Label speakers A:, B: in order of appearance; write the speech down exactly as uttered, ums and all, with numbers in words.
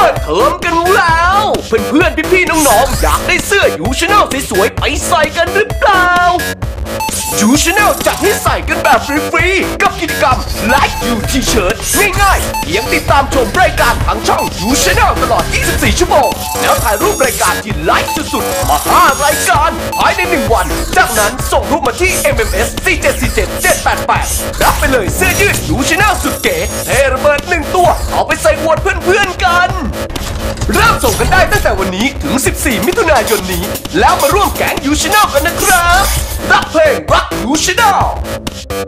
A: ปิดเทอมกันแล้วเพื่อนๆพี่ๆน้องๆอยากได้เสื้อยูชแนลสวยๆไปใส่กันหรือเปล่ายูชแนลจัดให้ใส่กันแบบฟรีๆกับกิจกรรม Like You T-shirt ง่ายๆเพียงติดตามชมรายการทางช่องยูชแนลตลอดยี่สิบสี่ชั่วโมงแล้วถ่ายรูปรายการที่ไลค์สุดๆมาห้ารายการภายในหนึ่งวันจากนั้นส่งรูปมาที่ เอ็ม เอ็ม เอส สี่ เจ็ด สี่ เจ็ด เจ็ด แปด แปดรับไปเลยเสื้อยืดยูชแนลสุดเก๋เทระเบิดหนึ่งตัวเอาไปใส่อวดเพื่อนๆกันเริ่มส่งกันได้ตั้งแต่วันนี้ถึงสิบสี่มิถุนายนนี้แล้วมาร่วมแก๊งยูชแนลกันนะครับรักเพลงรักยูชแนล